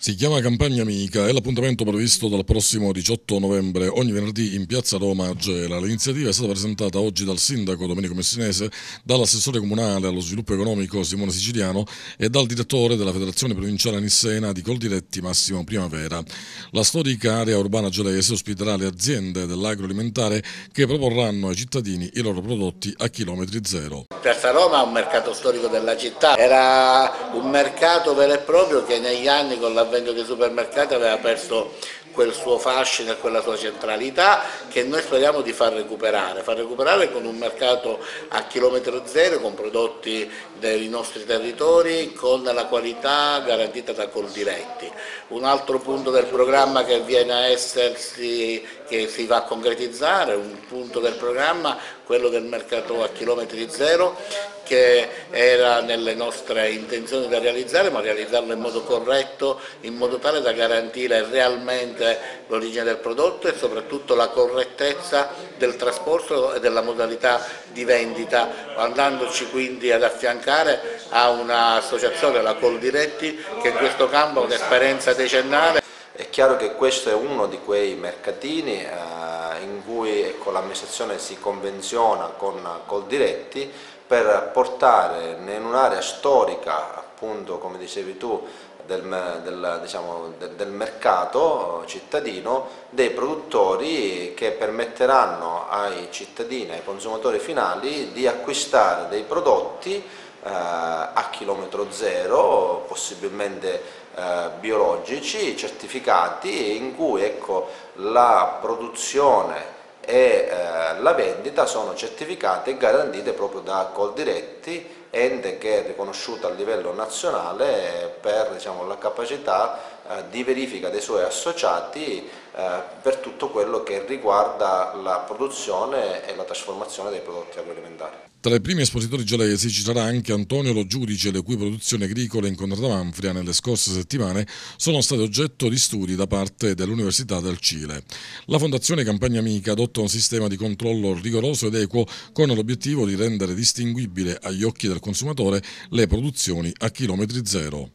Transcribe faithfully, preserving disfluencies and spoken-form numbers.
Si chiama Campagna Amica, è l'appuntamento previsto dal prossimo diciotto novembre, ogni venerdì in piazza Roma a Gela. L'iniziativa è stata presentata oggi dal sindaco Domenico Messinese, dall'assessore comunale allo sviluppo economico Simone Siciliano e dal direttore della Federazione Provinciale Nissena di Coldiretti Massimo Primavera. La storica area urbana gelese ospiterà le aziende dell'agroalimentare che proporranno ai cittadini i loro prodotti a chilometri zero. Piazza Roma è un mercato storico della città, era un mercato vero e proprio che negli anni con l'avvento dei supermercati aveva perso quel suo fascino e quella sua centralità che noi speriamo di far recuperare, far recuperare con un mercato a chilometro zero, con prodotti dei nostri territori, con la qualità garantita da Coldiretti. Un altro punto del programma che viene a essersi, che si va a concretizzare, un punto del programma, quello del mercato a chilometri zero, che era nelle nostre intenzioni da realizzare, ma realizzarlo in modo corretto, in modo tale da garantire realmente l'origine del prodotto e soprattutto la correttezza del trasporto e della modalità di vendita, andandoci quindi ad affiancare a un'associazione, la Coldiretti, che in questo campo ha un'esperienza decennale. È chiaro che questo è uno di quei mercatini eh, in cui ecco, l'amministrazione si convenziona con Coldiretti per portare in un'area storica, appunto come dicevi tu, del, del, diciamo, del, del mercato cittadino, dei produttori che permetteranno ai cittadini, ai consumatori finali di acquistare dei prodotti eh, a chilometro zero, possibilmente eh, biologici, certificati, in cui ecco, la produzione e eh, la vendita sono certificate e garantite proprio da Coldiretti, ente che è riconosciuto a livello nazionale per diciamo, la capacità eh, di verifica dei suoi associati eh, per tutto quello che riguarda la produzione e la trasformazione dei prodotti agroalimentari. Tra i primi espositori gelesi ci sarà anche Antonio Lo Giudice, le cui produzioni agricole in Contrada Manfria nelle scorse settimane sono state oggetto di studi da parte dell'Università del Cile. La Fondazione Campagna Amica adotta un sistema di controllo rigoroso ed equo con l'obiettivo di rendere distinguibile agli occhi del consumatore le produzioni a chilometri zero.